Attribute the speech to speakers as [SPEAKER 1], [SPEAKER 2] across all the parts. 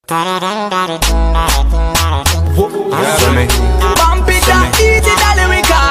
[SPEAKER 1] Bump it up, Eezzy the lyrical.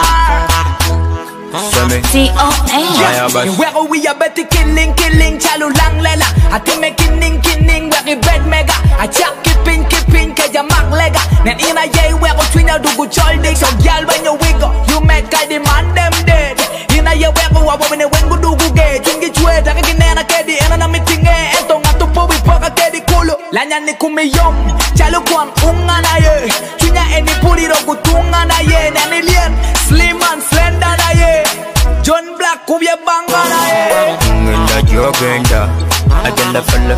[SPEAKER 1] Where we are better killing, chalu lang lela. I think me killing, where we bed mega. I chap keeping, kaya mak lega. Then in a yay where we twin out do good childing. So girl when you wiggle, you make I demand them dead. In a year where we are when we do good get. Think it's way, I can get a kedi and I'm meeting it. And don't have to put with poker kedi kulu. Lanya ni kumiyom, chalu kwan ungana ye. Tunya any puri rogu tungana ye. Nanilian, slim and slender na ye. John Blaq, kubye bangana ye.
[SPEAKER 2] Ngenda jogenda, agenda fella,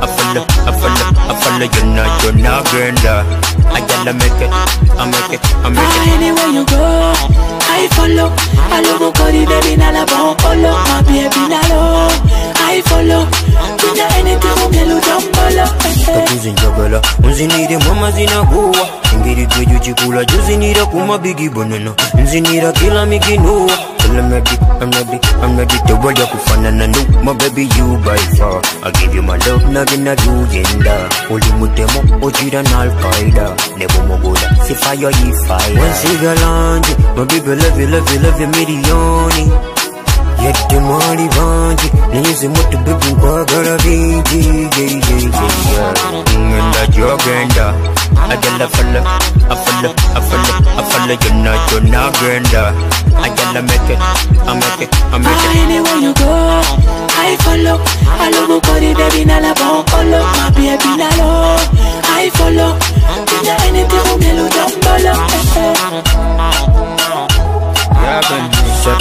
[SPEAKER 2] you're not genda. Agenda make it, I make it.
[SPEAKER 1] Anywhere you go, I follow. I love body, baby, nala bon follow. My baby nalo, I follow. Tunya anything ungelu jambala.
[SPEAKER 2] Kapuzi njagala, unzinire mama zinaguwa. Ngiri tuju chikula, juzinira kuma bigi banana. Unzinira kila mikinuwa. I'm ready to roll your kufanana no, my baby you by far. I give you my love, nothing na do yenda. Uli mutemo, ojira na al-Qaeda. Nebo mogola, si fire yi fire. One cigalanje, my baby love you milioni. Yet the money vanji, nizi mutu baby kwa gara vinji. Ngenda jogenda, agenda fella, you're not genda. I gotta make it, I make it.
[SPEAKER 1] Anywhere you go, I follow. I love body, baby, nala bon follow. My baby nalo, I follow. Tunya anything ungelu jambala.
[SPEAKER 2] Yeah, ben, shut.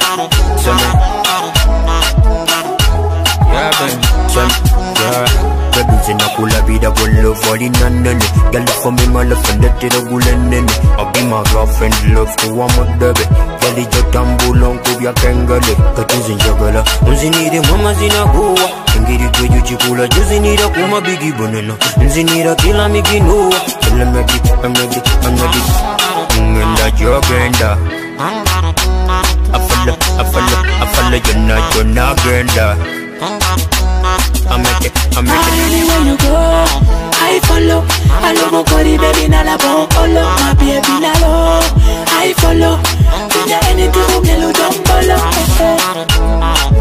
[SPEAKER 2] Yeah, ben, shut. Yeah. Baby, zinakula vida bolo voli nanene. Girl, for me, my love, and let it go lenene. I'll be my girlfriend, love to one more baby. Girl, it's your tambo long, kubya kengale. Katuzi njagala, unzinire mama zinaguwa. Ngiri tuju chikula, juzinira kuma bigi banana. Unzinira kila mikinuwa. I'm ready. Ngenda jogenda. I follow, you're not genda. I make it.
[SPEAKER 1] Anywhere you go, I follow. I love body, baby, nala bon follow. My baby nalo, I follow. Tunya anything ungelu jambala.